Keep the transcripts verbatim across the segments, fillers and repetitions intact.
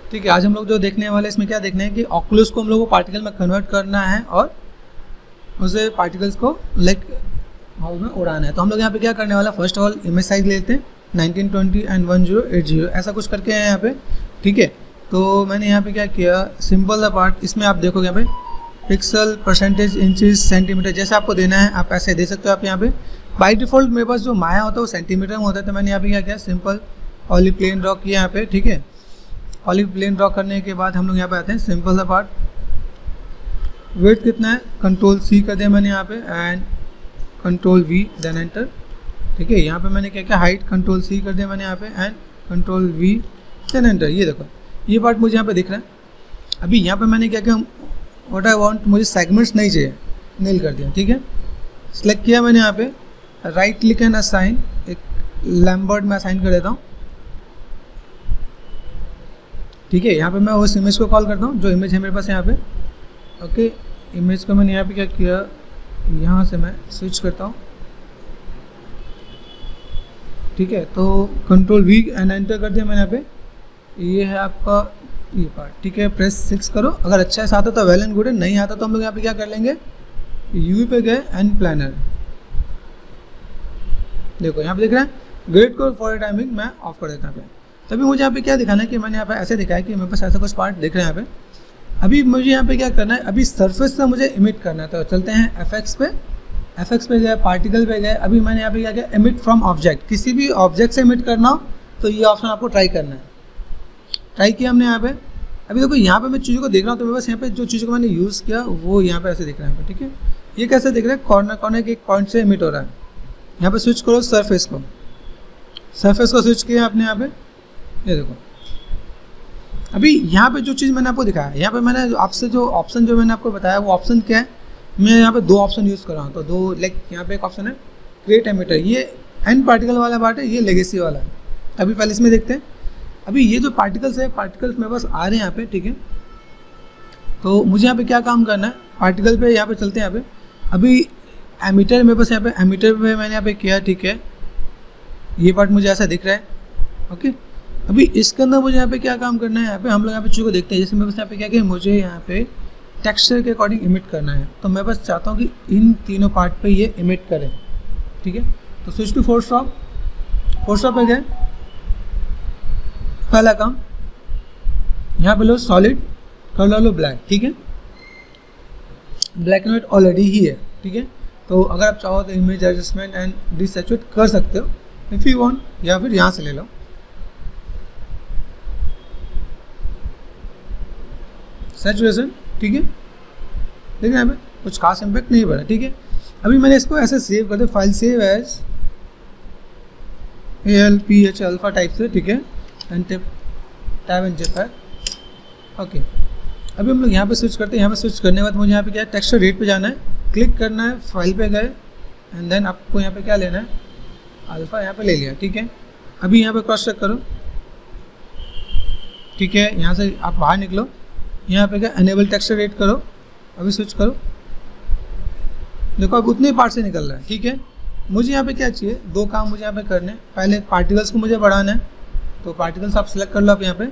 ठीक है, आज हम लोग जो देखने वाले इसमें क्या देखना है कि ऑकुलस को हम लोग को पार्टिकल में कन्वर्ट करना है और उसे पार्टिकल्स को लाइक हाउस में उड़ाना है। तो हम लोग यहाँ पे क्या करने वाला, first of all image size लेते हैं nineteen twenty and one zero eight zero ऐसा कुछ करके है यहाँ पे। ठीक है, तो मैंने यहाँ पे क्या किया, सिंपल द पार्ट, इसमें आप देखोगे यहाँ पे पिक्सल परसेंटेज इंचेस सेंटीमीटर जैसे आपको देना है आप ऐसे दे सकते हो। आप यहाँ पे बाई डिफॉल्ट मेरे पास जो माया होता है वो सेंटीमीटर में होता है, तो मैंने यहाँ पे क्या किया, सिंपल ऑलिव प्लेन ड्रॉ किया यहाँ पे। ठीक है, ऑलिव प्लेन ड्रॉ करने के बाद हम लोग यहाँ पे आते हैं सिंपल सा पार्ट, वेट कितना है, कंट्रोल सी कर दिया मैंने यहाँ पे and control V then enter. ठीक है, यहाँ पे मैंने क्या किया, हाइट कंट्रोल सी कर दिया मैंने यहाँ पे and control V then enter. ये देखो ये पार्ट मुझे यहाँ पे दिख रहा है। अभी यहाँ पे मैंने क्या किया, व्हाट आई वांट, मुझे सेगमेंट्स नहीं चाहिए, नील कर दिया। ठीक है, सिलेक्ट किया मैंने यहाँ पे, राइट क्लिक एंड असाइन, एक लैम्बर्ट में असाइन कर देता हूँ। ठीक है, यहाँ पे मैं उस इमेज को कॉल करता हूँ जो इमेज है मेरे पास यहाँ पे। ओके, इमेज को मैंने यहाँ पे क्या किया, यहाँ से मैं स्विच करता हूँ। ठीक है, तो कंट्रोल वी एंड एंटर कर दिया मैंने यहाँ पे। ये है आपका ये पार्ट। ठीक है, प्रेस सिक्स करो, अगर अच्छा से आता तो वेल एंड गुड है, नहीं आता तो हम लोग यहाँ पे क्या कर लेंगे, यूवी पे गए एंड प्लानर। देखो यहाँ पे दिख रहा है ग्रेड को फॉर टाइमिंग मैं ऑफ कर देता हूँ। तभी मुझे यहाँ पे क्या दिखाना है कि मैंने यहाँ पे ऐसे दिखाया कि मेरे पास ऐसा कुछ पार्ट दिख रहा है यहाँ पे। अभी मुझे यहाँ पे क्या करना है, अभी सरफेस से मुझे इमिट करना है, तो चलते हैं एफ एक्स पे। एफ एक्स पे गए, पार्टिकल पे गए। अभी मैंने यहाँ पे क्या किया, इमिट फ्रॉम ऑब्जेक्ट, किसी भी ऑब्जेक्ट से इमिट करना हो तो ये ऑप्शन आपको ट्राई करना है। ट्राई किया हमने यहाँ पे। अभी देखो यहाँ पे मैं चीज़ों को देख रहा हूँ, तो मेरे पास यहाँ पे जो चीज़ों को मैंने यूज़ किया वो यहाँ पे ऐसे दिख रहा है। ठीक है, ये कैसे दिख रहा है, कॉर्नर कॉर्नर के एक पॉइंट से इमिट हो रहा है। यहाँ पे स्विच करो सरफेस को, सरफेस को स्विच किया आपने यहाँ पे। ये देखो अभी यहाँ पे जो चीज़ मैंने आपको दिखाया, यहाँ पे मैंने आपसे जो ऑप्शन जो मैंने आपको बताया वो ऑप्शन क्या है, मैं यहाँ पे दो ऑप्शन यूज़ कर रहा हूँ। तो दो लाइक यहाँ पे एक ऑप्शन है क्रिएट एमिटर, ये एंड पार्टिकल वाला पार्ट है, ये लेगेसी वाला है। अभी पहले इसमें देखते हैं। अभी ये जो पार्टिकल्स है, पार्टिकल्स मेरे पास आ रहे हैं यहाँ पे। ठीक है, तो मुझे यहाँ पे क्या काम करना है, पार्टिकल पे यहाँ पे चलते हैं। यहाँ पे अभी एमीटर मेरे पास यहाँ पे, एमीटर पे मैंने यहाँ पे किया। ठीक है, ये पार्ट मुझे ऐसा दिख रहा है। ओके, अभी इसके अंदर मुझे यहाँ पे क्या काम करना है, यहाँ पे हम लोग यहाँ पे चीज़ को देखते हैं। जैसे मेरे पास यहाँ पे क्या किया, मुझे यहाँ पे टेक्सचर के अकॉर्डिंग इमिट करना है, तो मैं बस चाहता हूँ कि इन तीनों पार्ट पे ये इमिट करें। ठीक है, तो switch to Photoshop, Photoshop पे गए। पहला काम यहाँ पे लो सॉलिड, कलर लो ब्लैक। ठीक है, ब्लैक एंड व्हाइट ऑलरेडी ही है। ठीक है, तो अगर आप चाहो तो इमेज एडजस्टमेंट एंड डिसैचुरेट कर सकते हो इफ़ यू वांट, या फिर यहाँ से ले लो सैचुरेशन। ठीक है, देखिए यहाँ पे कुछ खास इम्पैक्ट नहीं पड़ा। ठीक है, अभी मैंने इसको ऐसे सेव कर दिया, file save as A L P H alpha type से। ठीक है, and tape tab and JPEG. Okay, अभी हम लोग यहाँ पे स्विच करते हैं। यहाँ पे स्विच करने के बाद मुझे यहाँ पे क्या है, टेक्सचर रेट पे जाना है, क्लिक करना है, फाइल पे गए एंड देन आपको यहाँ पे क्या लेना है, अल्फा यहाँ पे ले लिया। ठीक है, अभी यहाँ पे क्रॉस चेक करो। ठीक है, यहाँ से आप बाहर निकलो, यहाँ पे क्या एनेबल टेक्सचर रेट करो, अभी स्विच करो। देखो अब उतने पार्ट से निकल रहा है। ठीक है, मुझे यहाँ पे क्या चाहिए, दो काम मुझे यहाँ पे करने। पहले पार्टिकल्स को मुझे बढ़ाना है, तो पार्टिकल्स आप सिलेक्ट कर लो। आप यहाँ पे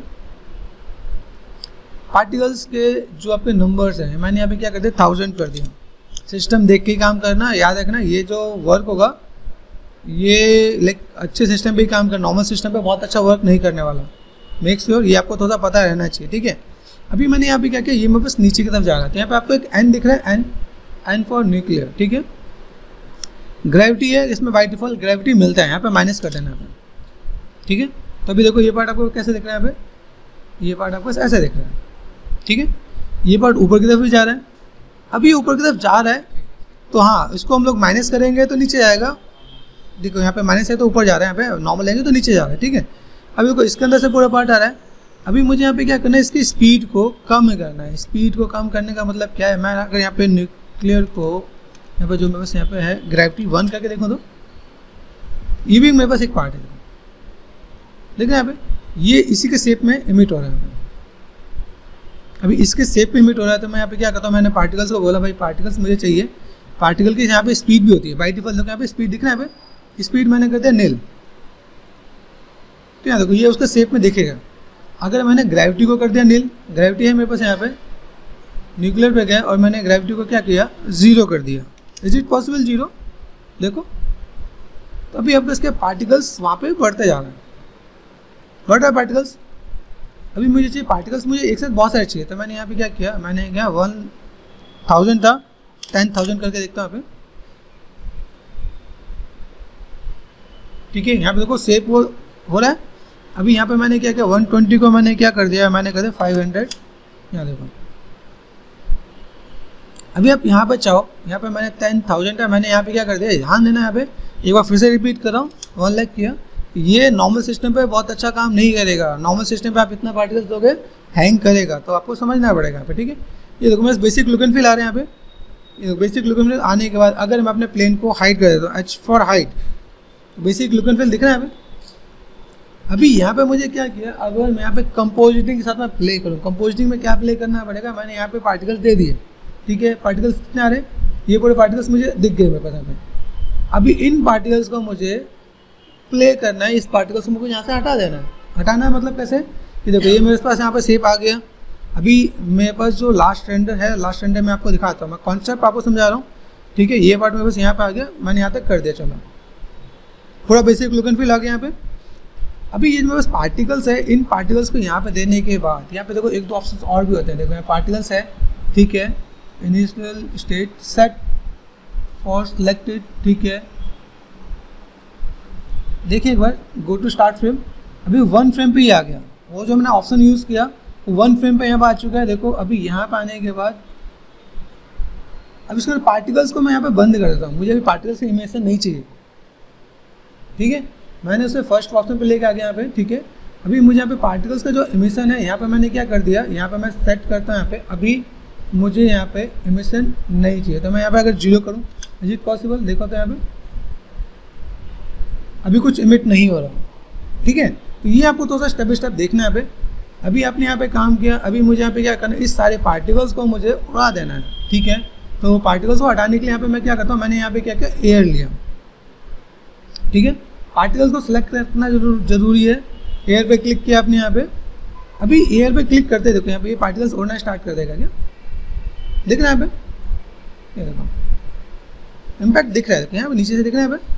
पार्टिकल्स के जो आपके नंबर्स हैं, मैंने यहाँ पे क्या कर दिया, थाउजेंड कर दिया। सिस्टम देख के ही काम करना, याद रखना ये जो वर्क होगा ये लाइक अच्छे सिस्टम पे ही काम करना, नॉर्मल सिस्टम पे बहुत अच्छा वर्क नहीं करने वाला। मेक श्योर ये आपको थोड़ा पता रहना चाहिए। ठीक है, अभी मैंने यहाँ पे क्या किया, ये मेरे पास नीचे की तरफ जा रहा है, तो यहाँ पे आपको एक एन दिख रहा है, एन एन फॉर न्यूक्लियर। ठीक है, ग्रेविटी है, इसमें बाय डिफॉल्ट ग्रेविटी मिलता है, यहाँ पे माइनस कर देना है। ठीक है, तो अभी देखो ये पार्ट आपको कैसे दिख रहा है, यहाँ पे ये पार्ट आपको ऐसे दिख रहा है। ठीक है, ये पार्ट ऊपर की तरफ भी जा रहा है। अभी ऊपर की तरफ जा रहा है तो हाँ, इसको हम लोग माइनस करेंगे तो नीचे जाएगा। देखो यहाँ पे माइनस है तो ऊपर जा रहा है, यहाँ पे नॉर्मल लेंगे तो नीचे जा रहा है। ठीक है, अभी देखो इसके अंदर से पूरा पार्ट आ रहा है। अभी मुझे यहाँ पे क्या करना है, इसकी स्पीड को कम करना है। स्पीड को कम करने का मतलब क्या है, मैं अगर यहाँ पे न्यूक्लियर को यहाँ पे जो मेरे पास यहाँ पे है ग्रेविटी वन करके देखो, तो ये भी मेरे पास एक पार्ट है। देखो यहाँ पे ये इसी के शेप में इमिट हो रहा है। अभी इसके शेप में इमिट हो रहा है, तो मैं यहाँ पे क्या करता हूँ, मैंने पार्टिकल्स को बोला भाई पार्टिकल्स मुझे चाहिए। पार्टिकल की यहाँ पे स्पीड भी होती है बाई डिफॉल्ट। देखो यहाँ पे स्पीड दिख रहा है, यहाँ पे स्पीड मैंने कर दिया नील। तो यहाँ देखो ये उसका शेप में दिखेगा। अगर मैंने ग्रेविटी को कर दिया नील, ग्रेविटी है मेरे पास यहाँ पे, न्यूक्लियर पे गया और मैंने ग्रेविटी को क्या किया, ज़ीरो कर दिया। Is it possible zero? देखो तो अभी अब इसके पार्टिकल्स वहाँ पे बढ़ते जा रहे हैं, बढ़ रहा है पार्टिकल्स। अभी मुझे चाहिए पार्टिकल्स, मुझे एक साथ बहुत सारे चाहिए, तो मैंने यहाँ पे क्या किया, मैंने क्या वन थाउजेंड था, टेन थाउजेंड करके देखता हूँ यहाँ पे, ठीक है। यहाँ पे देखो सेप वो हो रहा है। अभी यहाँ पे मैंने क्या किया, वन ट्वेंटी को मैंने क्या कर दिया, मैंने कर दिया फाइव हंड्रेड। यहाँ देखो अभी आप यहाँ पे चाहो, यहाँ पे मैंने टेन थाउजेंड का मैंने यहाँ पे क्या कर दिया, ध्यान देना यहाँ पे, एक बार फिर से रिपीट कर रहा हूँ, वन लाख किया। ये नॉर्मल सिस्टम पे बहुत अच्छा काम नहीं करेगा। नॉर्मल सिस्टम पे आप इतना पार्टिकल्स दोगे हैंग करेगा, तो आपको समझना पड़ेगा यहाँ पे, ठीक है। ये देखो मेरे बेसिक लुक एंड फील आ रहे हैं यहाँ पे। ये बेसिक लुक एंड फील आने के बाद अगर मैं अपने प्लेन को हाइट कर देता हूँ, H for height, basic look and feel दिख रहा है यहाँ पे। अभी यहाँ पे मुझे क्या किया, अगर मैं यहाँ पे कंपोजिटिंग के साथ मैं प्ले करूँ, कंपोजिटिंग में क्या प्ले करना पड़ेगा, मैंने यहाँ पे पार्टिकल्स दे दिए, ठीक है। पार्टिकल्स कितने आ रहे हैं, ये पूरे पार्टिकल्स मुझे दिख गए मेरे पास यहाँ पे। अभी इन पार्टिकल्स को मुझे प्ले करना है, इस पार्टिकल्स को मुझे यहाँ से हटा देना है। हटाना है मतलब कैसे, कि देखो ये मेरे पास यहाँ पे शेप आ गया। अभी मेरे पास जो लास्ट रेंडर है, लास्ट रेंडर मैं आपको दिखाता हूँ, मैं कॉन्सेप्ट आपको समझा रहा हूँ, ठीक है। ये पार्ट मेरे पास यहाँ पे आ गया, मैंने यहाँ तक कर दिया, चलो पूरा बेसिक लुक एंड फील आ गया यहाँ पे। अभी ये मेरे पास पार्टिकल्स है, इन पार्टिकल्स को यहाँ पे देने के बाद यहाँ पे देखो एक दो ऑप्शन और भी होते हैं। देखो यहाँ पार्टिकल्स है, ठीक है, initial state set for selected, ठीक है। देखिए एक बार गो टू स्टार्ट फ्रेम, अभी वन फ्रेम पे ही आ गया, वो जो मैंने ऑप्शन यूज़ किया वन फ्रेम पे यहाँ पे आ चुका है। देखो अभी यहाँ पे आने के बाद अब इसके पार्टिकल्स को मैं यहाँ पे बंद कर देता हूँ, मुझे अभी पार्टिकल्स की इमेजिनेशन नहीं चाहिए, ठीक है। मैंने उसे फर्स्ट ऑप्शन पे लेके आ गया यहाँ पे, ठीक है। अभी मुझे यहाँ पे पार्टिकल्स का जो इमिशन है यहाँ पे मैंने क्या कर दिया, यहाँ पे मैं सेट करता हूँ यहाँ पे। अभी मुझे यहाँ पे इमिशन नहीं चाहिए, तो मैं यहाँ पे अगर जीरो करूँ, इज इट पॉसिबल? देखो तो यहाँ पे अभी कुछ इमिट नहीं हो रहा, ठीक है। तो ये आपको थोड़ा सा स्टेप बाई स्टेप देखना है यहाँ पे। अभी आपने यहाँ पे काम किया, अभी मुझे यहाँ पे क्या करना है, इस सारे पार्टिकल्स को मुझे उड़ा देना है, ठीक है। तो पार्टिकल्स को हटाने के लिए यहाँ पे मैं क्या करता हूँ, मैंने यहाँ पे क्या किया, एयर लिया, ठीक है। पार्टिकल्स को सिलेक्ट करना जरूर जरूरी है। एयर पे क्लिक किया आपने यहाँ पे, अभी एयर पे क्लिक करते देखो यहाँ पे ये पार्टिकल्स उड़ना स्टार्ट कर देगा, क्या दिख रहा है यहाँ पे, ये देखो इम्पैक्ट दिख रहा है, यहाँ पे नीचे से दिख रहा है यहाँ पे।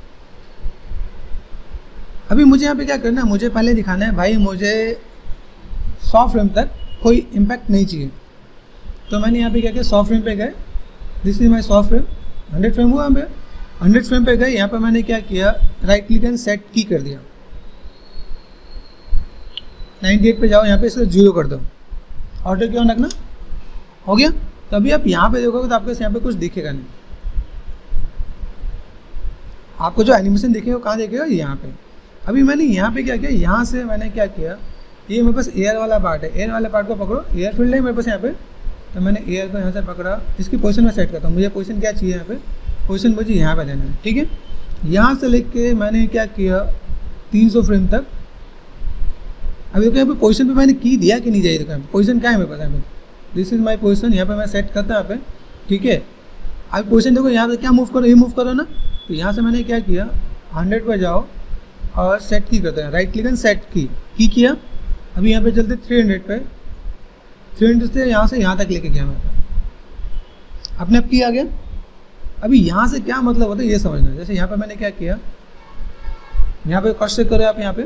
अभी मुझे यहाँ पे क्या करना है, मुझे पहले दिखाना है भाई मुझे सौ फ्रेम तक कोई इम्पैक्ट नहीं चाहिए। तो मैंने यहाँ पे क्या किया, सौ फ्रेम पे गए, दिस इज माई सौ फ्रेम, हंड्रेड फ्रेम हुआ यहाँ पे, हंड्रेड फ्रेम पे गए, यहाँ पे मैंने क्या किया, राइट क्लिक एंड सेट की कर दिया। नाइन्टी एट पे जाओ, यहाँ पे इसको जीरो कर दो, ऑर्डर क्यों रखना, हो गया। तो अभी आप यहाँ पे देखोगे तो आपको यहाँ पे कुछ दिखेगा नहीं, आपको जो एनिमेशन दिखेगा कहाँ दिखेगा, यहाँ पे। अभी मैंने यहाँ पे क्या किया, यहाँ से मैंने क्या किया, ये मेरे पास एयर वाला पार्ट है, एयर वाले पार्ट को पकड़ो, एयर फील्ड है मेरे पास यहाँ पे। तो मैंने एयर को यहाँ से पकड़ा, इसकी पोजीशन में सेट करता हूँ, मुझे पोजीशन क्या चाहिए यहाँ पे, पोजीशन मुझे यहाँ पे देना है, ठीक है। यहाँ से लेके मैंने क्या किया, तीन सौ फ्रेम तक। अभी देखो यहाँ पे पोजीशन पे मैंने की दिया कि नहीं चाहिए, देखो पोजीशन क्या है मेरे पास यहाँ पे, दिस इज माई पोजीशन, यहाँ पे मैं सेट करता हूँ यहाँ पे, ठीक है। अब पोजीशन देखो यहाँ से क्या मूव करो, ये मूव करो ना। तो यहाँ से मैंने क्या किया, हंड्रेड पर जाओ और सेट की करते हैं, राइट क्लिक एंड सेट की की किया। अभी यहाँ पे चलते थ्री हंड्रेड पे, थ्री हंड्रेड से यहाँ से यहाँ तक लेके गया मैं, अपने आप की आ गया। अभी यहाँ से क्या मतलब होता है ये समझना, जैसे यहाँ पे मैंने क्या किया, यहाँ पे क्रॉस चेक करो आप, यहाँ पे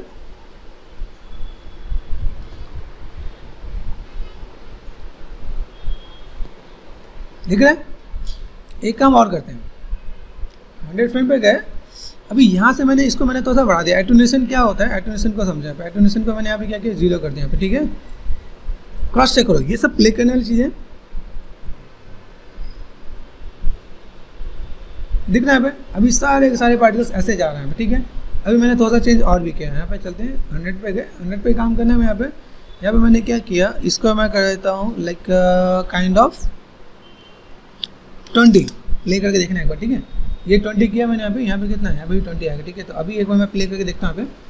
दिख रहा है। एक काम और करते हैं, हंड्रेड फ्रेम पे गए, अभी यहाँ से मैंने इसको मैंने थोड़ा सा बढ़ा दिया। एटोनेशन क्या होता है, एटोनेशन को समझा पे, एटोनेशन को मैंने यहाँ पे क्या किया, जीरो कर दिया यहाँ पे, ठीक है। क्रॉस चेक करो, ये सब प्ले करने वाली चीज़ें दिख रहा है यहाँ पे। अभी सारे के सारे पार्टिकल्स ऐसे जा रहे हैं, ठीक है। अभी मैंने थोड़ा सा चेंज और भी किया है, यहाँ पे चलते हैं, हंड्रेड पे गए, हंड्रेड पे काम करना है मैं यहाँ पे। यहाँ पे मैंने क्या किया, इसको मैं कर देता हूँ like kind of twenty play करके देखना है एक बार, ठीक है। ये ट्वेंटी किया मैंने यहाँ पे, यहाँ पे कितना है, यहाँ पे भी ट्वेंटी आएगा, ठीक है। तो अभी एक बार मैं प्ले करके देखता हूँ यहाँ पे,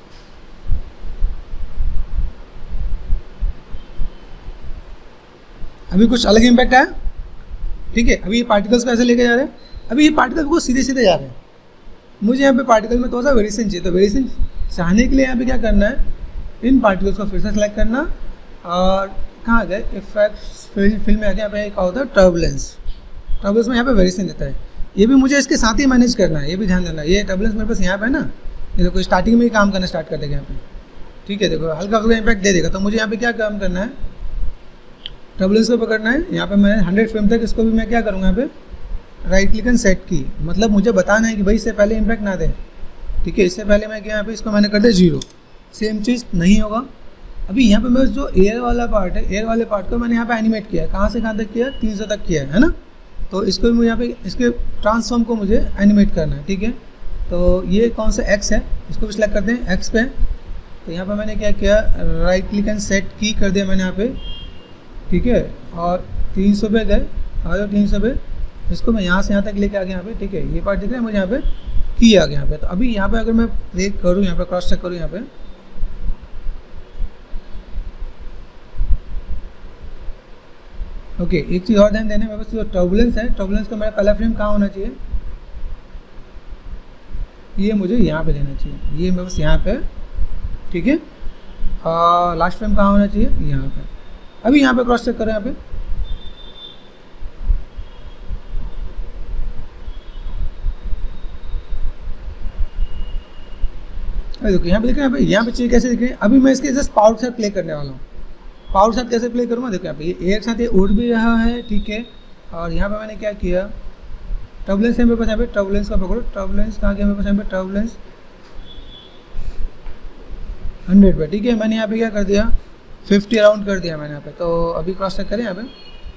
अभी कुछ अलग इम्पैक्ट आया, ठीक है। अभी ये पार्टिकल्स को ऐसे लेके जा रहे हैं, अभी ये पार्टिकल्स को सीधे सीधे जा रहे हैं। मुझे यहाँ पे पार्टिकल में थोड़ा सा वेरिएशन चाहिए, तो वेरिएशन चाहने के लिए यहाँ पे क्या करना है, इन पार्टिकल्स को फिर से सेलेक्ट करना और कहाँ गए इफेक्ट्स फील्ड फील्ड में आके यहाँ पे एक होता है टर्बुलेंस। टर्बुलेंस में यहाँ पे वेरिएशन देता है, ये भी मुझे इसके साथ ही मैनेज करना है, ये भी ध्यान देना। ये टर्बुलेंस मेरे पास यहाँ पे है ना, ये देखो स्टार्टिंग में ही काम करना स्टार्ट कर देगा यहाँ पे, ठीक है। देखो हल्का हल्का इम्पैक्ट दे देगा, तो मुझे यहाँ पे क्या काम करना है, टर्बुलेंस को पकड़ना है। यहाँ पे मैं हंड्रेड फ्रेम तक इसको भी मैं क्या करूँगा, यहाँ पे राइट क्लिक एंड सेट की, मतलब मुझे बताना है कि भाई इससे पहले इम्पैक्ट ना दे, ठीक है। इससे पहले मैं क्या यहाँ पे इसको मैंने कर दिया जीरो, सेम चीज़ नहीं होगा। अभी यहाँ पे मेरे जो एयर वाला पार्ट है, एयर वाले पार्ट को मैंने यहाँ पे एनिमेट किया है, कहाँ से कहाँ तक किया, तीन सौ तक किया है, है ना। तो इसको भी मुझे यहाँ पे इसके ट्रांसफॉर्म को मुझे एनिमेट करना है, ठीक है। तो ये कौन सा एक्स है, इसको भी सिलेक्ट करते हैं एक्स पे। तो यहाँ पे मैंने क्या किया, राइट क्लिक एंड सेट की कर दिया मैंने यहाँ पे, ठीक है। और तीन सौ पे गए, आ जाओ तीन सौ पे, इसको मैं यहाँ से यहाँ तक लेके आ गया यहाँ पे, ठीक है। ये पार्ट दिख रहा है मुझे यहाँ पे, की आ गया यहाँ पे। तो अभी यहाँ पे अगर मैं प्ले करूँ, यहाँ पे क्रॉस चेक करूँ यहाँ पे, ओके okay, एक चीज़ और ध्यान देना है, मेरे पास जो टर्बुलेंस है, टर्बुलेंस का मेरा कलर फ्रेम कहाँ होना चाहिए, ये मुझे यहाँ पे देना चाहिए, ये मेरे पास यहाँ पे, ठीक है। और लास्ट फ्रेम कहाँ होना चाहिए, यहाँ पे। अभी यहाँ पे क्रॉस चेक करें, यहाँ पे अभी देखो यहाँ पे दिख रहा है, यहाँ पे यहाँ पे चीज़ कैसे दिख रही है। अभी मैं इसके जस्ट पावर से प्ले करने वाला हूँ। पावर साथ कैसे प्ले करूँगा, देखो यहाँ पे ये एक साथ ये उड़ भी रहा है, ठीक है। और यहाँ पे मैंने क्या किया, टर्बुलेंस है मेरे पास, यहाँ पे टर्बुलेंस का पकड़ो, टर्बुलेंस कहाँ गया मेरे पास, यहाँ पे टर्बुलेंस हंड्रेड पे, ठीक है। मैंने यहाँ पे क्या कर दिया, फिफ्टी अराउंड कर दिया मैंने यहाँ पे। तो अभी क्रॉस चेक करें यहाँ पे,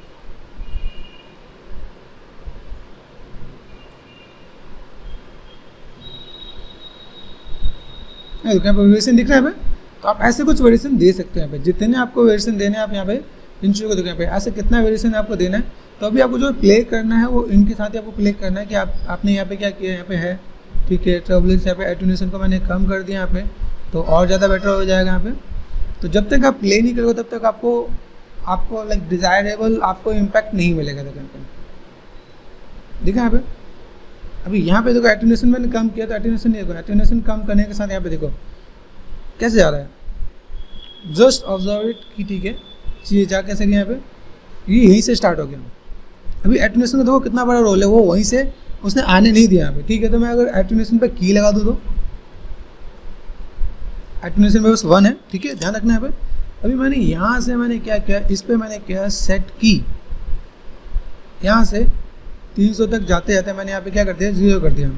देखो यहाँ पे वेरिएशन दिख रहा है यहाँ पे। तो आप ऐसे कुछ वेरिएशन दे सकते हैं यहाँ पे, जितने आपको वेरिएशन देने हैं आप यहाँ पे इन चीज़ों को देखो यहाँ पे, ऐसे कितना वेरिएशन आपको देना है। तो अभी आपको जो प्ले करना है वो इनके साथ ही आपको प्ले करना है कि आप आपने यहाँ पे क्या किया, यहाँ पे है, ठीक है। टर्बुलेंस यहाँ पे एटेन्यूएशन को मैंने कम कर दिया यहाँ पे, तो और ज़्यादा बेटर हो जाएगा यहाँ पे। तो जब तक आप प्ले नहीं करोगे तब तक आपको आपको लाइक डिज़ायरेबल आपको इम्पैक्ट नहीं मिलेगा। देखो यहाँ पे देखा यहाँ पे, अभी यहाँ पे देखो एटेन्यूएशन मैंने कम किया, तो एटेन्यूएशन नहीं देखो, एटेन्यूएशन कम करने के साथ यहाँ पे देखो कैसे जा रहा है, जस्ट ऑब्जर्व इट की, ठीक है। चीज़ें जा कैसे रही यहाँ पे, ये यहीं से स्टार्ट हो गया। अभी एटेन्यूएशन का देखो कितना बड़ा रोल है, वो वहीं से उसने आने नहीं दिया यहाँ पे, ठीक है। तो मैं अगर एटेन्यूएशन पे की लगा दूँ तो एटेन्यूएशन में बस वन है, ठीक है, ध्यान रखना यहाँ पे। अभी मैंने यहाँ से मैंने क्या किया, इस पर मैंने किया सेट की, यहाँ से तीन सौ तक जाते जाते मैंने यहाँ पे क्या कर दिया, जीरो कर दिया।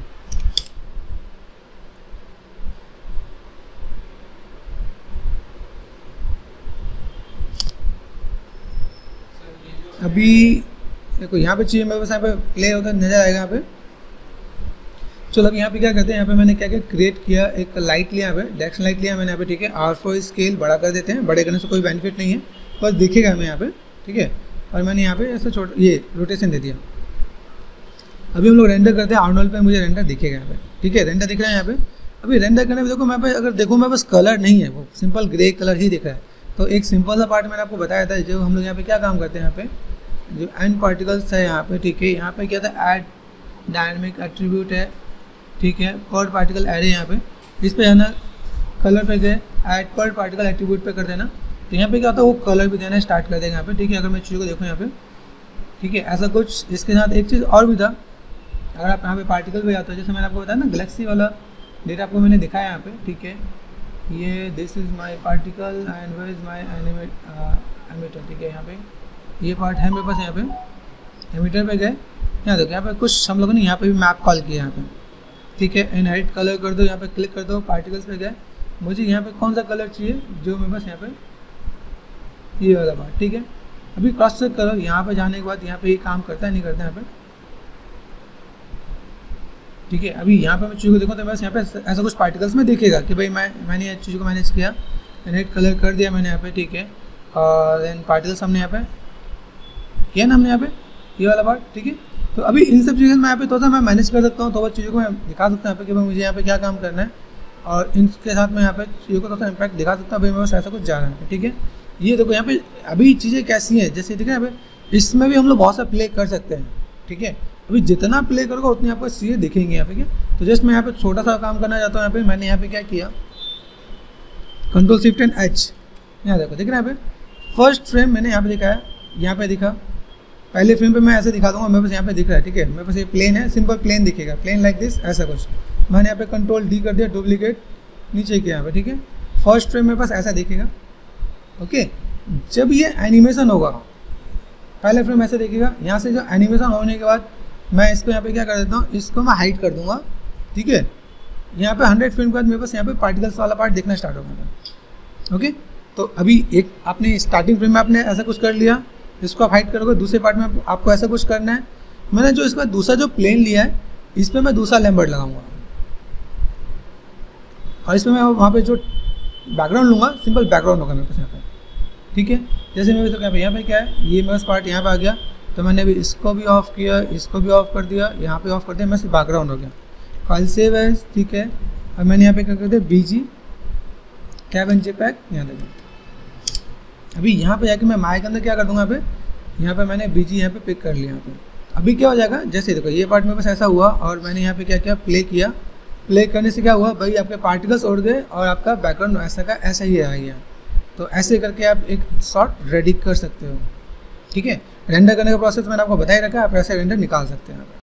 अभी देखो यहाँ पे चाहिए मेरे पास, यहाँ पे प्ले होता नजर आएगा यहाँ पे। चलो अब यहाँ पे क्या करते हैं, यहाँ पे मैंने क्या क्या क्रिएट किया, एक लाइट लिया यहाँ पे, डायरेक्शन लाइट लिया मैंने यहाँ पे, ठीक है। आर फोर स्केल बड़ा कर देते हैं, बड़े करने से कोई बेनिफिट नहीं है, बस दिखेगा हमें यहाँ पे, ठीक है। और मैंने यहाँ पे ऐसे छोटा ये रोटेशन दे दिया। अभी हम लोग रेंडर करते हैं, आर्नोल्ड पे मुझे रेंडर दिखेगा यहाँ पे, ठीक है, रेंडर दिख रहा है यहाँ पे। अभी रेंडर करने में देखो मैं पे अगर देखो मैं बस कलर नहीं है, वो सिंपल ग्रे कलर ही दिख रहा है। तो एक सिंपल सा पार्ट मैंने आपको बताया था, जो हम लोग यहाँ पे क्या काम करते हैं, यहाँ पे जो एंड पार्टिकल्स है यहाँ पे, ठीक है। यहाँ पे क्या था, ऐड डायनेमिक एट्रीब्यूट है, ठीक है। पर्ड पार्टिकल एरे यहाँ पे, इस पे है ना कलर पे गए, ऐड पर्ड पार्टिकल एट्रीब्यूट पे कर देना। तो यहाँ पे क्या होता है, वो कलर भी देना स्टार्ट कर देगा यहाँ पे, ठीक है। अगर मैं चीज़ों को देखूँ यहाँ पे, ठीक है, ऐसा कुछ। इसके साथ एक चीज़ और भी था, अगर आप यहाँ पे पार्टिकल पे जाते हो, जैसे मैंने आपको बताया ना गैलेक्सी वाला डेटा आपको मैंने दिखाया यहाँ पे, ठीक है। ये this is my particle and where is my animate emitter, ठीक है। यहाँ पे ये पार्ट है मेरे पास, यहाँ पे एमिटर पे गए, यहाँ देखो यहाँ पे कुछ हम लोगों ने यहाँ पे भी मैप कॉल किया यहाँ पे, ठीक है। इनहेरिट कलर कर दो, यहाँ पे क्लिक कर दो, पार्टिकल्स पे गए, मुझे यहाँ पे कौन सा कलर चाहिए, जो मेरे पास यहाँ पे ये वाला पार्ट, ठीक है। अभी क्रॉस चेक करो, यहाँ पे जाने के बाद यहाँ पे ये काम करता है नहीं करता यहाँ पे, ठीक है। अभी यहाँ पे मैं चीज़ को देखूँ तो बस यहाँ पे ऐसा कुछ पार्टिकल्स में दिखेगा कि भाई मैं मैंने ये चीज़ को मैनेज किया, इनहेरिट कलर कर दिया मैंने यहाँ पे, ठीक है। और देन पार्टिकल्स हमने यहाँ पे किया ना, हमने यहाँ पे ये वाला पार्ट, ठीक है। तो अभी इन सब चीज़ों में यहाँ पे थोड़ा सा मैं मैनेज कर सकता हूँ, थोड़ा चीज़ों को मैं दिखा सकता हूँ यहाँ पे कि भाई मुझे यहाँ पे क्या काम करना है, और इनके साथ मैं यहाँ पे चीज़ों को थोड़ा सा इम्पैक्ट दिखा सकता हूँ, भाई मेरे पास ऐसा कुछ जा रहा है, ठीक है। ये देखो यहाँ पे अभी चीज़ें कैसी हैं, जैसे ठीक है, यहाँ पे इसमें भी हम लोग बहुत सा प्ले कर सकते हैं, ठीक है। अभी जितना प्ले करोगे उतनी आपको चीज़ें दिखेंगी यहाँ पे, क्या। तो जस्ट मैं यहाँ पे छोटा सा काम करना चाहता हूँ, यहाँ पे मैंने यहाँ पे क्या किया, कंट्रोल शिफ्ट एंड एच, यहाँ देखो दिख रहा है यहाँ पे फर्स्ट फ्रेम मैंने यहाँ पे दिखाया, यहाँ पे दिखा, पहले फ्रेम पे मैं ऐसे दिखा दूंगा, मेरे पास यहाँ पे दिख रहा है, ठीक है, मेरे पास ये प्लेन है, सिंपल प्लेन दिखेगा, प्लेन लाइक दिस, ऐसा कुछ। मैंने यहाँ पे कंट्रोल डी कर दिया, डुप्लीकेट नीचे किया यहाँ पे, ठीक है। फर्स्ट फ्रेम मेरे पास ऐसा दिखेगा, ओके। जब ये एनिमेशन होगा, पहले फ्रेम ऐसे दिखेगा, यहाँ से जो एनिमेशन होने के बाद मैं इसको यहाँ पे क्या कर देता हूँ, इसको मैं हाइड कर दूंगा, ठीक है। यहाँ पे हंड्रेड फ्रेम के बाद मेरे पास यहाँ पे पार्टिकल्स वाला पार्ट दिखना स्टार्ट होगा, ओके। तो अभी एक आपने स्टार्टिंग फ्रेम में आपने ऐसा कुछ कर लिया, इसको आप हाइड करोगे, दूसरे पार्ट में आपको ऐसा कुछ करना है। मैंने जो इसका दूसरा जो प्लेन लिया है, इस पर मैं दूसरा लैम्बर्ट लगाऊंगा, और इसमें मैं वहाँ पे जो बैकग्राउंड लूँगा, सिंपल बैकग्राउंड होगा मेरे पास यहाँ पे, ठीक है। जैसे मेरे पास यहाँ पे यहाँ पे क्या है, ये मेरे पास पार्ट यहाँ पे आ गया, तो मैंने अभी इसको भी ऑफ किया, इसको भी ऑफ कर दिया, यहाँ पे ऑफ कर दिया, मेरे से बैकग्राउंड हो गया, फाइल सेव है, ठीक है। अब मैंने यहाँ पे क्या कर दिया, B G cab and JPEG, यहाँ देखिए। अभी यहाँ पे जाके मैं माया के अंदर क्या कर दूँगा, यहाँ पे यहाँ पे मैंने बी जी यहाँ पे पिक कर लिया यहाँ पे। अभी क्या हो जाएगा, जैसे देखो ये पार्ट मेरे पास ऐसा हुआ, और मैंने यहाँ पे क्या किया, प्ले किया, प्ले करने से क्या हुआ भाई, आपके पार्टिकल्स उड़ गए और आपका बैकग्राउंड ऐसा का ऐसा ही आ गया। तो ऐसे करके आप एक शॉट रेडी कर सकते हो, ठीक है। रेंडर करने का प्रोसेस मैंने आपको बता ही रखा है, आप ऐसे रेंडर निकाल सकते हैं।